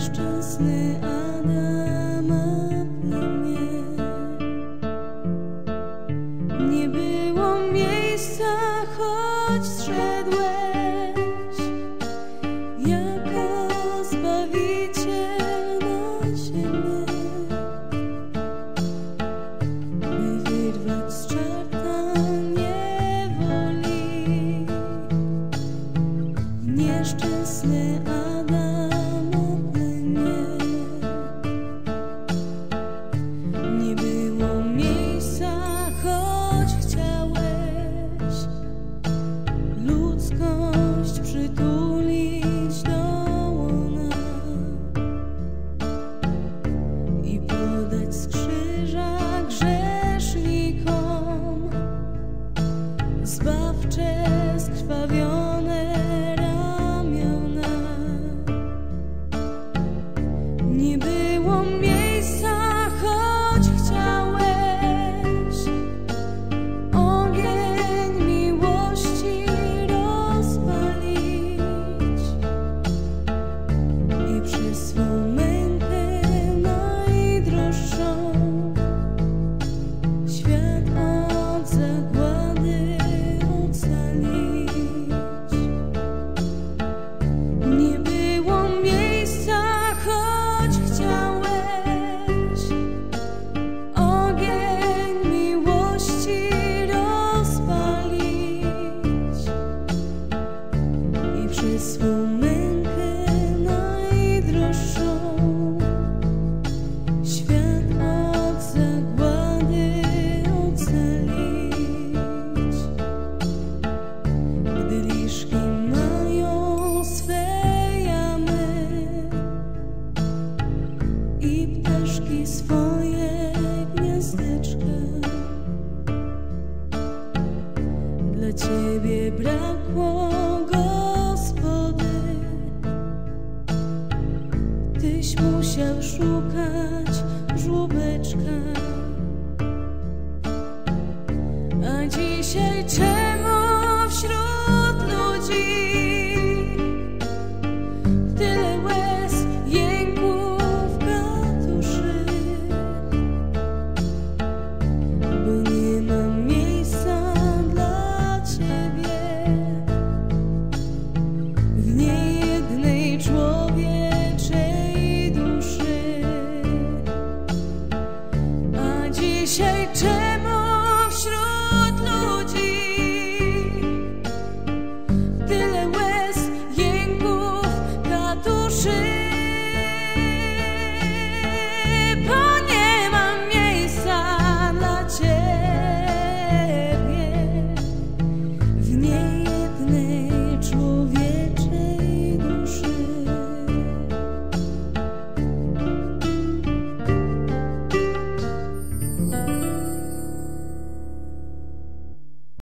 Nieszczęsny Adama plemię. Nie było miejsca, choć zszedłeś jako Zbawiciel na ziemię, by wyrwać z czarta niewoli. Nieszczęsny Adama plemię. Nie było miejsca, choć chciałeś ludzkość przytulić do łona i podać z krzyża grzesznikom zbawcze skrwawione ramiona. Nie było miejsca, choć chciałeś ogień miłości rozpalić i przez swą mękę najdroższą świat od zagłady ocalić. Nie było miejsca, choć chciałeś ogień miłości rozpalić i przez swą mękę najdroższą świat od zagłady ocalić. Gdy liszki mają swe jamy i ptaszki swoje gniazdeczka, dla Ciebie brakło Gospody, Tyś musiał szukać